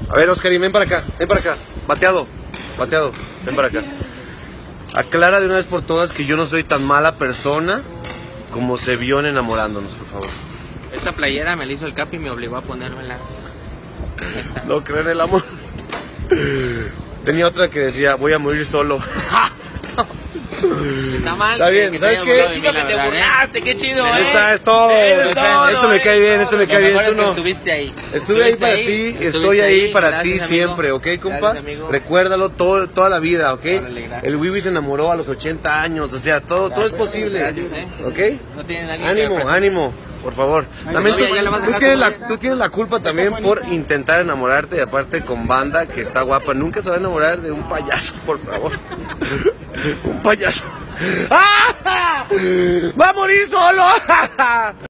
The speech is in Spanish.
A ver, Oscarín, ven para acá, ven para acá. Bateado, bateado, ven para acá. Aclara de una vez por todas que yo no soy tan mala persona como se vio en Enamorándonos, por favor. Esta playera me la hizo el Capi y me obligó a ponérmela. Esta. No creo en el amor. Tenía otra que decía, voy a morir solo. Está mal. Está bien, ¿sabes qué? Qué chido que te burlaste, qué chido, Esta es todo. Esto me cae bien, esto me cae bien. Tú no. Estuviste ahí. Estuve ahí para ti, estoy ahí para ti siempre, ¿ok, compa? Recuérdalo toda la vida, ¿ok? El Wiwi se enamoró a los 80 años, o sea, todo es posible, ¿ok? Ánimo, ánimo, por favor. También tú tienes la culpa también por intentar enamorarte, y aparte con banda que está guapa. Nunca se va a enamorar de un payaso, por favor. Un payaso. ¡Ah! ¡Va a morir solo!